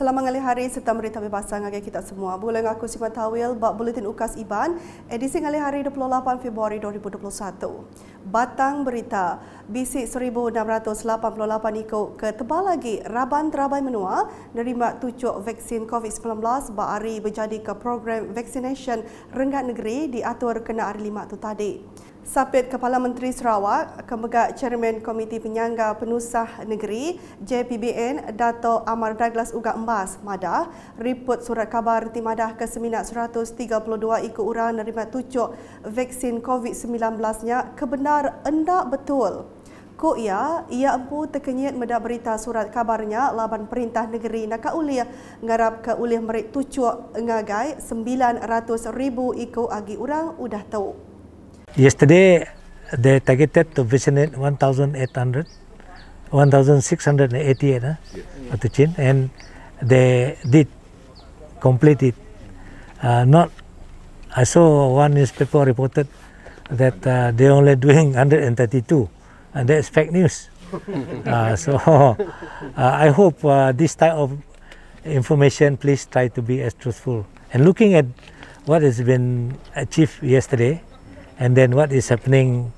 Selamat ngali hari serta berita bebasan ngagi kita semua. Boleh ngaku Siman Tawil bab buletin UKAS IBAN edisi ngali hari 28 Februari 2021. Batang berita bisik 1688 ikut ke tebal lagi Raban Terabai Menua nerima tujuk vaksin COVID-19 bak hari berjadi ke program vaccination renggat negeri diatur kena hari 5 tu tadi. Sapit Kepala Menteri Sarawak, Kemegak Chairman Komiti Penyangga Penusah Negeri JPBN Dato' Amar Douglas Uga Embas Madah, riput surat khabar timadah ke seminat 132 ikut urang nerima tujuk vaksin COVID-19-nya kebenar endak betul. Ko ia empu terkenyit mendak berita surat kabarnya laban perintah negeri nak uliah ngarap ke uliah merik tujuk ngagai 900,000 ikut agi urang udah tahu. Yesterday, they targeted to vaccinate 1,688 and they did complete it. I saw one newspaper reported that they only doing 132, and that's fake news. I hope this type of information, please try to be as truthful. And looking at what has been achieved yesterday, and then what is happening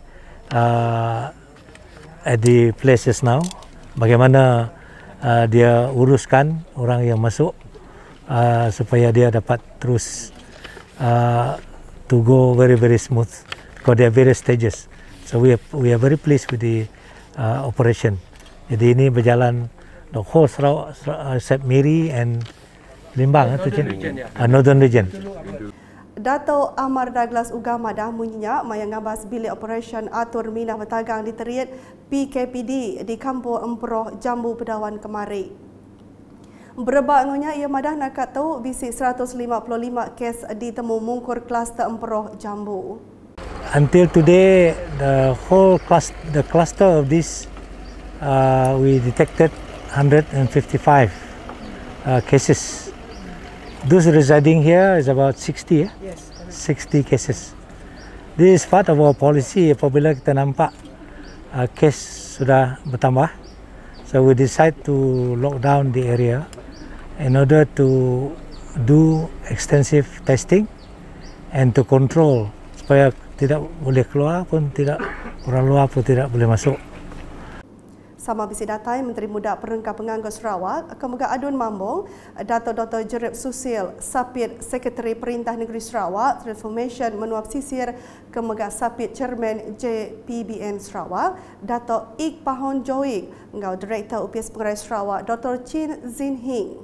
at the places now, bagaimana dia uruskan orang yang masuk supaya dia dapat terus to go very smooth, because there are various stages. So we are very pleased with the operation. Jadi ini berjalan the whole Sarawak, except Miri and Limbang, Northern region. Dato' Amar Douglas Uga Madah munyinya mayang ngabas bilik operation atur minah bertagang di teriat PKPD di Kampung Emperoh Jambu Pedawan kemari. Berbaknya ia madah nak tahu bisik 155 kes ditemu mungkur kluster Emperoh Jambu. Until today, the cluster of this we detected 155 cases. Those residing here is about 60, Yes. 60 cases. This is part of our policy. Apabila kita nampak kes sudah bertambah, so we decide to lock down the area in order to do extensive testing and to control supaya tidak boleh keluar pun tidak, orang luar pun tidak boleh masuk. Sama bisi datai Menteri Muda Perengkah Penganggur Sarawak, Kemegak Adun Mambong, Dato' Dr. Jereb Susil, Sapit Sekretari Perintah Negeri Sarawak, Transformation Menuap Sisir, Kemegak Sapit Chairman JPBN Sarawak, Dato' Ik Pahon Joik, Ngau Direktur UPS Pengerai Sarawak, Dr. Chin Zin Hing.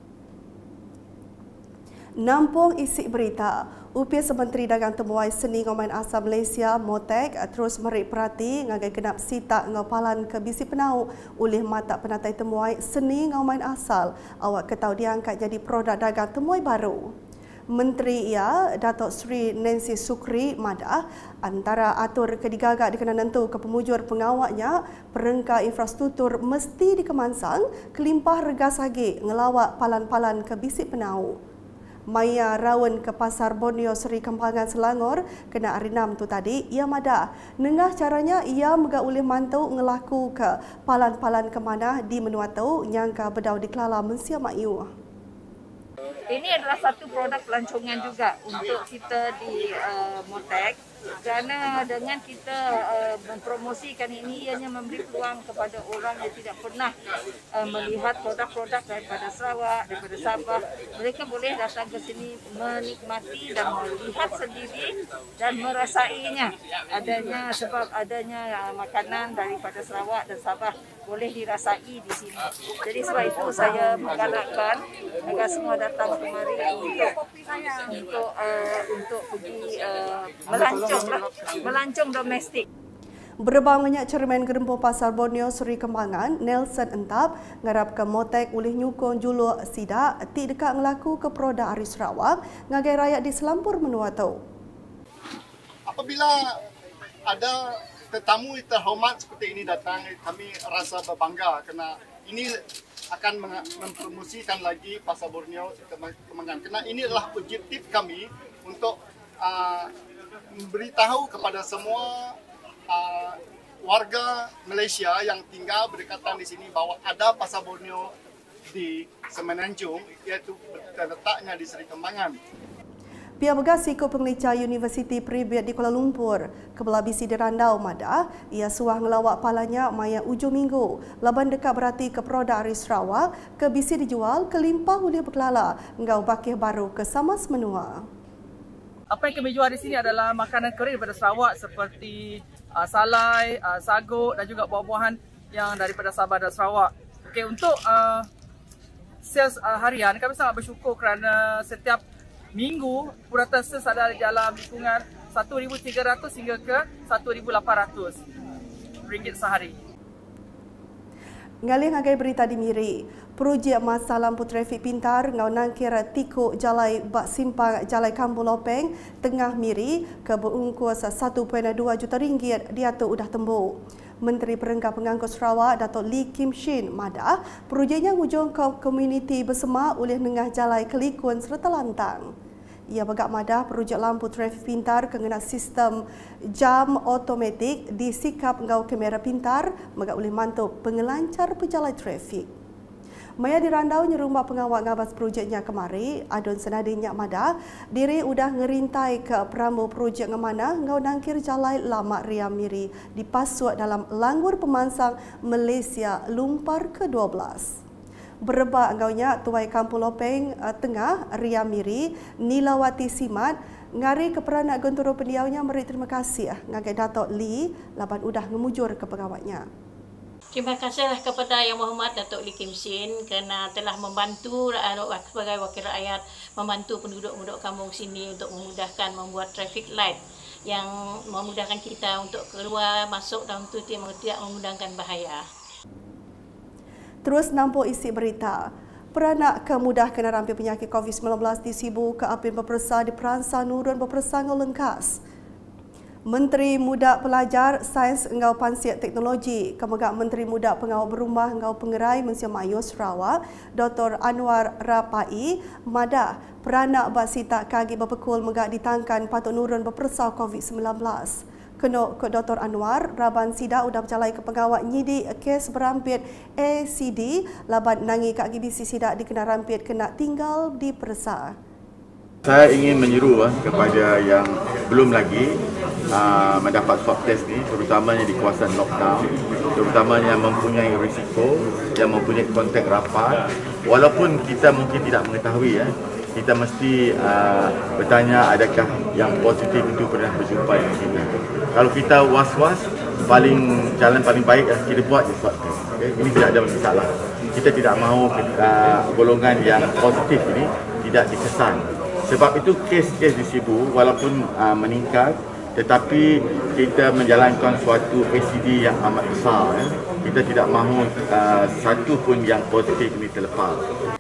Nampung isi berita, UPS Menteri Dagang Temuai Seni Ngomain Asal Malaysia Motek terus merik perhati ngagai genap sitak ngapalan ke bisi penau oleh mata penatai temuai seni ngomain asal. Awak ketahu diangkat jadi produk dagang temuai baru. Menteri ia, Datuk Seri Nancy Sukri Madah, antara atur kedigagak dikena nentu ke pemujur pengawaknya, perengkah infrastruktur mesti dikemansang, kelimpah regas lagi ngelawak palan-palan ke bisi penau. Maya Rawan ke Pasar Borneo Seri Kembangan Selangor kena hari 6 tu tadi, ia madah. Nengah caranya ia megak oleh mantu ngelaku ke palan-palan kemana di menua tau nyangka bedau di Kelala Mensia Mayu. Ini adalah satu produk pelancongan juga untuk kita di Motek, kerana dengan kita mempromosikan ini ianya memberi peluang kepada orang yang tidak pernah melihat produk-produk daripada Sarawak, daripada Sabah. Mereka boleh datang ke sini menikmati dan melihat sendiri dan merasainya, sebab adanya makanan daripada Sarawak dan Sabah boleh dirasai di sini. Jadi sebab itu saya menggalakkan agar semua datang kemari untuk pergi melancong domestik. Berbangnya Chairman Gerempo Pasar Borneo Seri Kembangan, Nelson Entap, ngarap ke Motek oleh nyukong juluk sidak ti dekat ngelaku ke produk Ari Sarawak ngagai rakyat di Selampur menua tau. Apabila ada tetamu terhormat seperti ini datang, kami rasa berbangga kerana ini akan mempromosikan lagi Pasar Borneo Kembangan. Kerana ini adalah objektif kami untuk memberitahu kepada semua warga Malaysia yang tinggal berdekatan di sini bahawa ada Pasar Borneo di Semenanjung, iaitu terletaknya di Seri Kembangan. Pihak Bergasi Ko Pengelicah Universiti Pribet di Kuala Lumpur, kebelah bisi di Randau Madah, ia suah ngelawak palanya maya ujung minggu. Laban dekat berarti ke produk Ari Sarawak, ke bisi dijual, ke limpah oleh berkelala, ngau bakih baru ke Samas Menua. Apa yang kami jual di sini adalah makanan kering daripada Sarawak seperti salai, sago dan juga buah-buahan yang daripada Sabah dan Sarawak. Okey, untuk sales harian, kami sangat bersyukur kerana setiap minggu purata sales ada dalam lingkungan 1,300 hingga ke 1,800 ringgit sehari. Ngalih ngagai berita di Miri, projek masa lampu trafik pintar ngau nangkir tikuk jalai bak simpang jalai Kampung Lopeng tengah Miri ke berungkus 1.2 juta ringgit diatur udah tembuk. Menteri Perenggan Pengangkut Sarawak Datuk Lee Kim Shin madah projeknya hujung komuniti bersama oleh nengah jalai Kelikun serta Lantang. Ia bergak madah projek lampu trafik pintar kena sistem jam automatik disikap ngau kamera pintar megak oleh mantap pengelancar pejalan trafik. Maya di Randau nyerumah pengawal ngabas projeknya kemari, adun senadanya madah, diri udah ngerintai ke perambu projek ngemana ngau nangkir jalai Lama Ria Miri dipasuk dalam Langgur Pemansang Malaysia Lumpar ke-12. Bereba angaunya Tuai Kampung Lopeng Tengah Ria Miri Nilawati Simat ngari ke peranak Gontoro pendiaunya meri terima kasih ngagai Datuk Lee laban udah ngemujur ke pegawainya. Terima kasihlah kepada Yang Berhormat Datuk Lee Kim Shin kerana telah membantu sebagai wakil rakyat membantu penduduk-penduduk kampung sini untuk memudahkan membuat traffic light yang memudahkan kita untuk keluar masuk dan untuk tidak memudahkan bahaya. Terus nampak isi berita. Peranak kemudah kena rampai penyakit COVID-19 di Sibu ke Apin Bepersa di Peransa Nurun Bepersa Lengkas. Menteri Muda Pelajar Sains Engau Pansiat Teknologi, Kemegak Menteri Muda Pengawal Berumah Engau Pengerai Mensia Mayu Sarawak, Dr. Anwar Rapai, madah peranak basita kagi berpekul megak ditangkan patut nurun Bepersa COVID-19. Kena ke Dr. Anwar, Raban Sida udah berjalai ke pengawal nyidik kes berampit ACD, laban nangi Kak GBC Sida dikena rampit kena tinggal di Persa. Saya ingin menyeru kepada yang belum lagi mendapat swab test ni, terutamanya di kawasan lockdown, terutamanya yang mempunyai risiko, yang mempunyai kontak rapat, walaupun kita mungkin tidak mengetahui kita mesti bertanya adakah yang positif itu pernah berjumpa dengan kita. Kalau kita was-was, jalan paling baik kita buat je swab test. Okay? Ini tidak ada masalah. Kita tidak mahu golongan yang positif ini tidak dikesan. Sebab itu kes-kes di Sibu walaupun meningkat, tetapi kita menjalankan suatu ACD yang amat besar. Kita tidak mahu satu pun yang positif ini terlepas.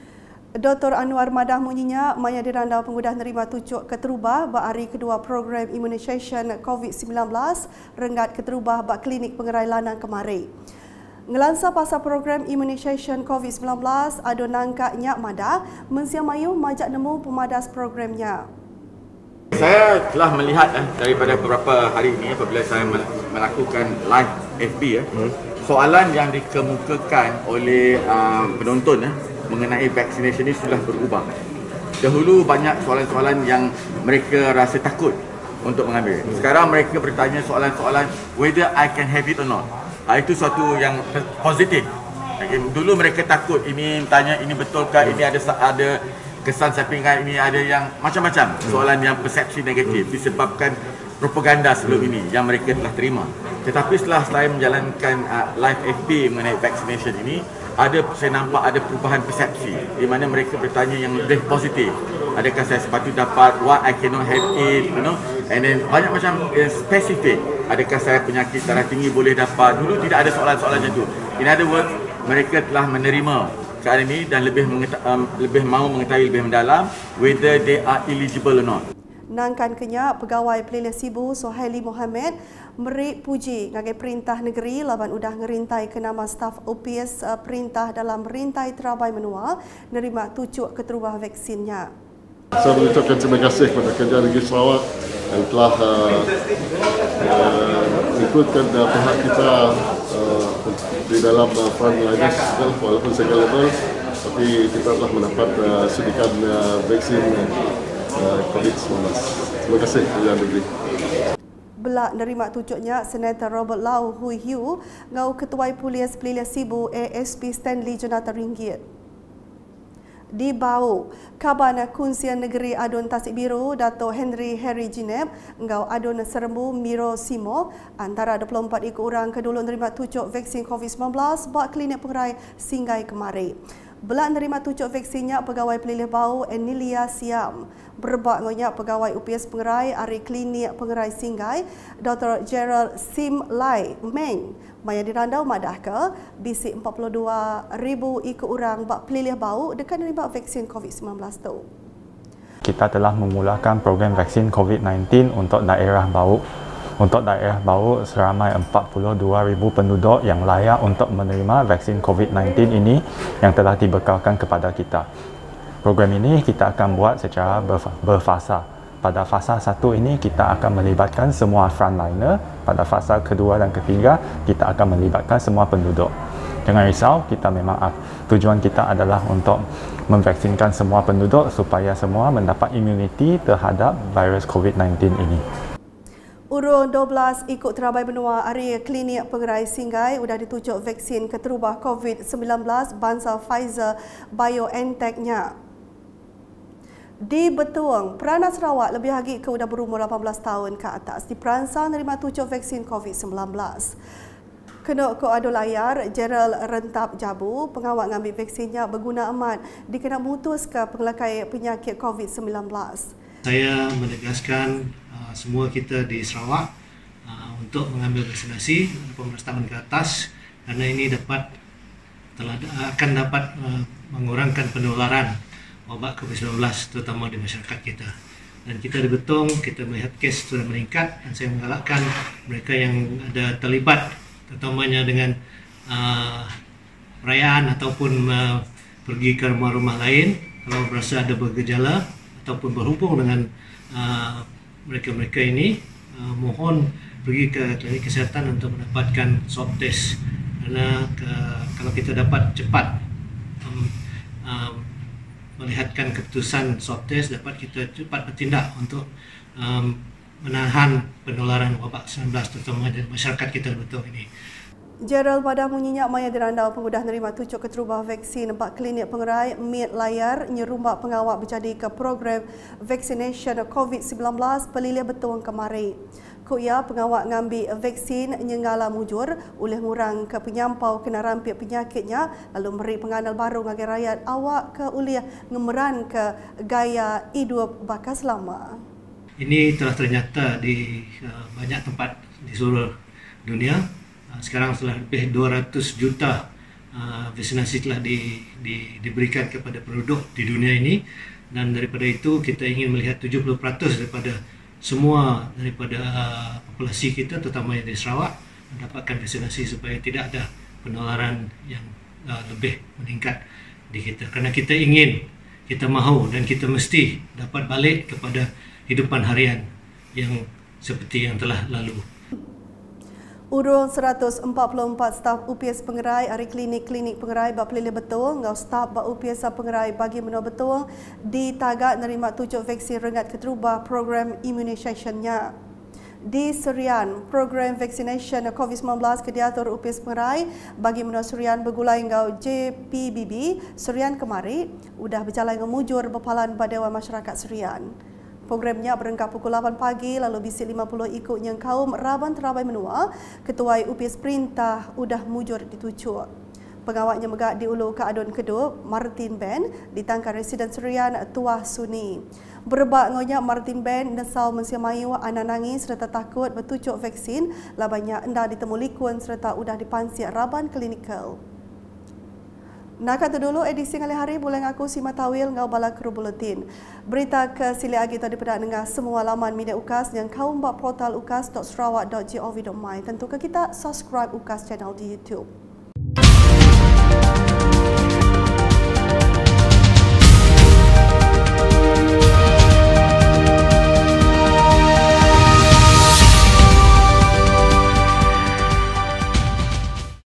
Dr. Anwar madah munyinya maya di Randau pengudah nerima tucuk keterubah bak hari kedua program immunisation COVID-19 renggat keterubah bak klinik pengerai lanang kemari. Ngelansa pasal program immunisation COVID-19 ada nangkaknya madah Mensia Mayu majak nemu pemadas programnya. Saya telah melihat daripada beberapa hari ini apabila saya melakukan live FB soalan yang dikemukakan oleh penonton mengenai vaccination ini sudah berubah. Dahulu banyak soalan-soalan yang mereka rasa takut untuk mengambil. Sekarang mereka bertanya soalan-soalan whether I can have it or not. Itu suatu yang positif. Dulu mereka takut, ini tanya ini betulkah, ini ada kesan sampingan, ini ada yang macam-macam. Soalan yang persepsi negatif disebabkan propaganda sebelum ini yang mereka telah terima. Tetapi setelah saya menjalankan live FB mengenai vaccination ini, saya nampak ada perubahan persepsi di mana mereka bertanya yang lebih positif. Adakah saya sepatut dapat, what I cannot have it, and then banyak macam spesifik. Adakah saya penyakit darah tinggi boleh dapat? Dulu tidak ada soalan-soalan macam itu. In other words, mereka telah menerima keadaan ini dan lebih mahu mengetahui lebih mendalam whether they are eligible or not. Nangkan kenya pegawai Pelilih Sibu Sohaili Mohamed meri puji ngagai perintah negeri laban udah ngerintai ke nama staf OPS perintah dalam merintai terabai menua nerima tucuk keterubah vaksinnya. Saya mengucapkan terima kasih kepada Kerajaan Negeri Sarawak yang telah ikutkan pihak kita di dalam frontliners walaupun segala level Tapi kita telah mendapat suntikan vaksin COVID-19. Terima kasih Perdana Negeri. Belak nerima tunjuknya Senator Robert Lau Hui Hiu ngau Ketua Polis Peliliah Sibu ASP Stanley Jonathan Ringgit. Di Bau, Kaban Kunsian Negeri Adun Tasik Biru, Dato' Henry Harry Jineb, ngau Adun Serembu Miro Simo, antara 24 ekor orang kedua menerima tunjuk vaksin COVID-19 buat klinik pengerai Singgai Kemari. Belak nerima tunjuk vaksinnya Pegawai Pelilih Bau Enilia Siam. Berbak ngonyak Pegawai UPS Pengerai Ari Klinik Pengerai Singgai, Dr. Gerald Sim Lai Meng. Maya dirandau madah ke bisik 42,000 ekor orang bak pelilih bau dekat nerima vaksin COVID-19 tu. Kita telah memulakan program vaksin COVID-19 untuk daerah Bau. Untuk daerah Bau seramai 42,000 penduduk yang layak untuk menerima vaksin COVID-19 ini yang telah dibekalkan kepada kita. Program ini kita akan buat secara berfasa. Pada fasa 1 ini kita akan melibatkan semua frontliner. Pada fasa kedua dan ketiga kita akan melibatkan semua penduduk. Jangan risau, kita memang tujuan kita adalah untuk memvaksinkan semua penduduk supaya semua mendapat imuniti terhadap virus COVID-19 ini. Urung 12 ikut terabai benua area klinik pengerai Singgai sudah ditunjuk vaksin keterubah COVID-19 bangsa Pfizer BioNTech-nya. Di Betuang, peranan Sarawak lebih lagi ke sudah berumur 18 tahun ke atas diperansang menerima tunjuk vaksin COVID-19. Kena ke adu layar, Gerald Rentap Jabu, pengawal ngambil vaksinnya berguna amat dikena memutus ke pengelakai penyakit COVID-19. Saya menegaskan semua kita di Sarawak untuk mengambil vaksinasi 18 tahun ke atas kerana ini akan dapat mengurangkan penularan wabak COVID-19 terutama di masyarakat kita. Dan kita di Betong, kita melihat kes sudah meningkat dan saya menggalakkan mereka yang ada terlibat terutamanya dengan perayaan ataupun pergi ke rumah-rumah lain kalau berasa ada bergejala ataupun berhubung dengan mereka-mereka ini, mohon pergi ke klinik kesihatan untuk mendapatkan swab test kerana kalau kita dapat cepat melihatkan keputusan swab test, dapat kita cepat bertindak untuk menahan penularan wabak 19 terutama di masyarakat kita betul ini. Gerald pada munyinya maya dirandau pengudah nerima tunjuk keterubah vaksin bak klinik pengerai Mid Layar nyerumbak pengawal berjadi ke program vaccination COVID-19 pelilih Betuang Kemari. Kuya pengawal ngambil vaksin nyengala mujur oleh ngurang ke penyampau kena rampik penyakitnya lalu meri penganal baru ngagai rakyat awak ke oleh ngemeran ke gaya hidup bakas lama. Ini telah ternyata di banyak tempat di seluruh dunia. Sekarang telah lebih 200 juta vaksinasi telah diberikan kepada penduduk di dunia ini dan daripada itu kita ingin melihat 70% daripada semua daripada populasi kita terutama di Sarawak mendapatkan vaksinasi supaya tidak ada penularan yang lebih meningkat di kita. Kerana kita ingin, kita mahu dan kita mesti dapat balik kepada hidupan harian yang seperti yang telah lalu. Urung 144 staf UPS Pengerai hari klinik-klinik pengerai bak pelilih Betuang ngau staf bak UPS pengerai bagi menua Betuang ditagak nerima tunjuk vaksin rengat keterubah program immunisation-nya. Di Serian, program vaccination COVID-19 kediatur UPS Pengerai bagi menua Serian bergulai ngau JPBB Serian Kemari sudah berjalan ngemujur berpalan pada Dewan Masyarakat Serian. Programnya berengkap pukul 8 pagi lalu bisik 50 ikut yang kaum Raban Terabai Menua, Ketua UPS Perintah udah mujur ditujuk. Pengawalnya megak di Ulu Keadun Kedup, Martin Ben, ditangkap residen Serian Tuah Suni. Berbak ngonyak Martin Ben nesau mensiamayu anak nangis serta takut bertujuk vaksin, lah banyak enda ditemu likun serta udah dipansir Raban Klinikal. Nak kata dulu edisi kali hari boleh ngaku si Matawil ngau bala kru buletin. Berita ke sili agi tadi pada dengar semua laman media UKAS yang kau mbak portal ukas.sarawak.gov.my. Tentu ke kita subscribe UKAS channel di YouTube.